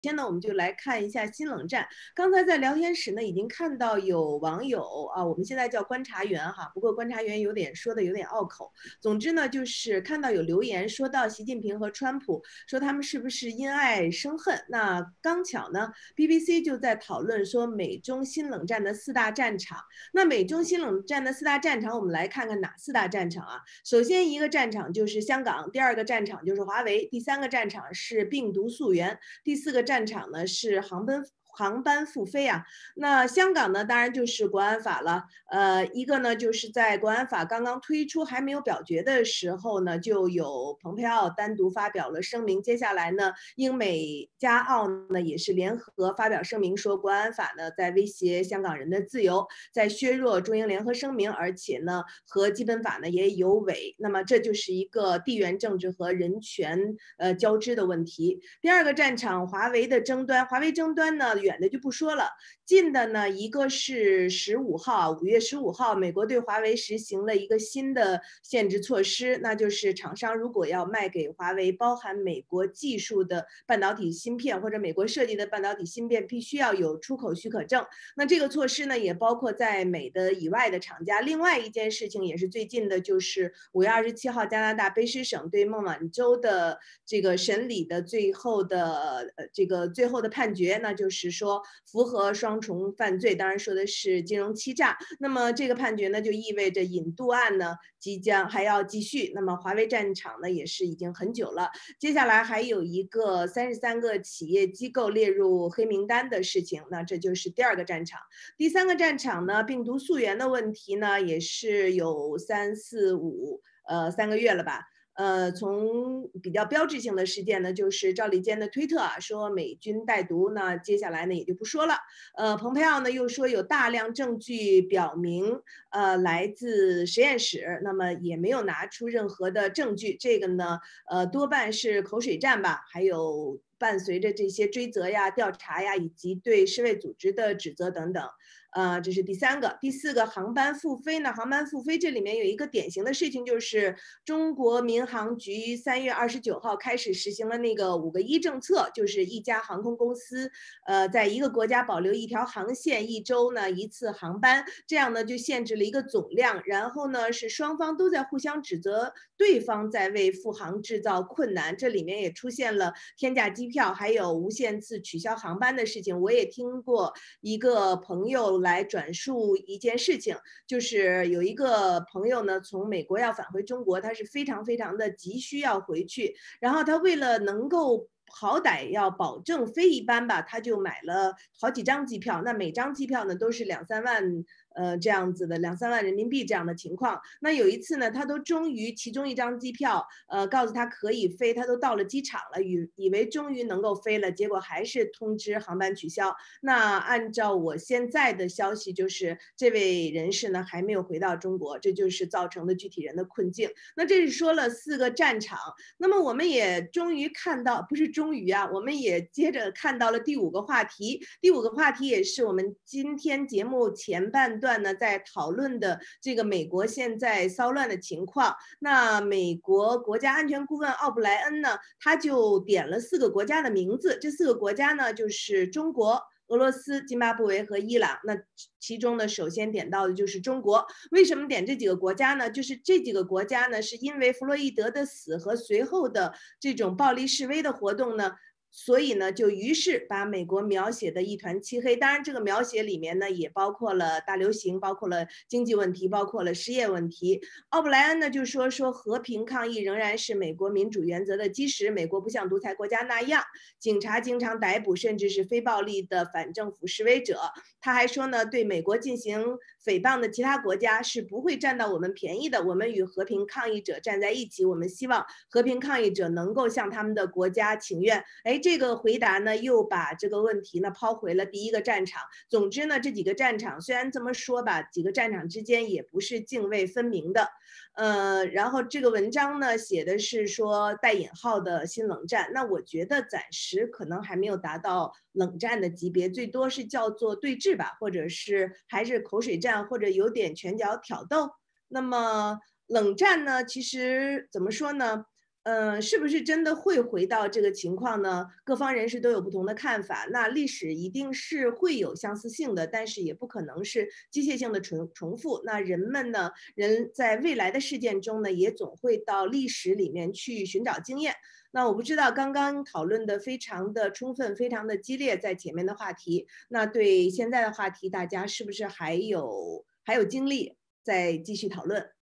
先呢，我们就来看一下新冷战。刚才在聊天室呢，已经看到有网友啊，我们现在叫观察员哈，不过观察员说的有点拗口。总之呢，就是看到有留言说到习近平和川普，说他们是不是因爱生恨？那刚巧呢，BBC 就在讨论说美中新冷战的四大战场。那美中新冷战的四大战场，我们来看看哪四大战场啊？首先一个战场就是香港，第二个战场就是华为，第三个战场是病毒溯源。第四个战场呢是航班复飞啊。那香港呢，当然就是国安法了。一个呢就是在国安法刚刚推出还没有表决的时候呢，就有蓬佩奥单独发表了声明。接下来呢，英美加澳呢也是联合发表声明，说国安法呢在威胁香港人的自由，在削弱中英联合声明，而且呢和基本法呢也有违。那么这就是一个地缘政治和人权交织的问题。第二个战场，华为的争端。华为争端呢，远的就不说了，近的呢，一个是5月15号，美国对华为实行了一个新的限制措施，那就是厂商如果要卖给华为包含美国技术的半导体芯片或者美国设计的半导体芯片，必须要有出口许可证。那这个措施呢，也包括在美的以外的厂家。另外一件事情也是最近的，就是5月27号，加拿大卑诗省对孟晚舟的这个审理的最后的判决，那就是说符合双重犯罪，当然说的是金融欺诈。那么这个判决呢，就意味着引渡案呢即将还要继续。那么华为战场呢，也是已经很久了。接下来还有一个33个企业机构列入黑名单的事情，那这就是第二个战场。第三个战场呢，病毒溯源的问题呢，也是有3个月了吧。从比较标志性的事件呢，就是赵立坚的推特啊，说美军带毒，那接下来呢也就不说了。蓬佩奥呢又说有大量证据表明，来自实验室，那么也没有拿出任何的证据，这个呢，多半是口水战吧，还有伴随着这些追责呀、调查呀，以及对世卫组织的指责等等。这是第三个。第四个，航班复飞呢？航班复飞这里面有一个典型的事情，就是中国民航局3月29号开始实行了那个5个1政策，就是一家航空公司，在一个国家保留一条航线，一周呢一次航班，这样呢就限制了一个总量。然后呢是双方都在互相指责对方在为复航制造困难，这里面也出现了天价机票，还有无限次取消航班的事情。我也听过一个朋友来转述一件事情，就是有一个朋友呢从美国要返回中国，他是非常非常的急需要回去，然后他为了能够好歹要保证飞一班吧，他就买了好几张机票，那每张机票呢都是2、3万这样子的2、3万人民币这样的情况。那有一次呢，他都终于其中一张机票，告诉他可以飞，他都到了机场了，以为终于能够飞了，结果还是通知航班取消。那按照我现在的消息，就是这位人士呢还没有回到中国，这就是造成的具体人的困境。那这是说了4个战场，那么我们也终于看到，不是终于啊，我们也接着看到了第五个话题。第五个话题也是我们今天节目前半段呢在讨论的这个美国现在骚乱的情况。那美国国家安全顾问奥布莱恩呢，他就点了4个国家的名字，这4个国家呢就是中国、俄罗斯、津巴布韦和伊朗。那其中呢，首先点到的就是中国。为什么点这几个国家呢？就是这几个国家呢，是因为弗洛伊德的死和随后的这种暴力示威的活动呢，所以呢，就于是把美国描写的一团漆黑。当然，这个描写里面呢，也包括了大流行，包括了经济问题，包括了失业问题。奥布莱恩呢就说和平抗议仍然是美国民主原则的基石。美国不像独裁国家那样，警察经常逮捕甚至是非暴力的反政府示威者。他还说呢，对美国进行诽谤的其他国家是不会占到我们便宜的。我们与和平抗议者站在一起，我们希望和平抗议者能够向他们的国家请愿。哎，这个回答呢，又把这个问题呢抛回了第一个战场。总之呢，这几个战场虽然这么说吧，几个战场之间也不是泾渭分明的。然后这个文章呢写的是说带引号的新冷战，那我觉得暂时可能还没有达到冷战的级别，最多是叫做对峙吧，或者是还是口水战，或者有点拳脚挑逗。那么冷战呢，其实怎么说呢？ 是不是真的会回到这个情况呢？各方人士都有不同的看法。那历史一定是会有相似性的，但是也不可能是机械性的重复。那人们呢，人在未来的事件中呢，也总会到历史里面去寻找经验。那我不知道刚刚讨论的非常的充分，非常的激烈，在前面的话题，那对现在的话题，大家是不是还有精力再继续讨论？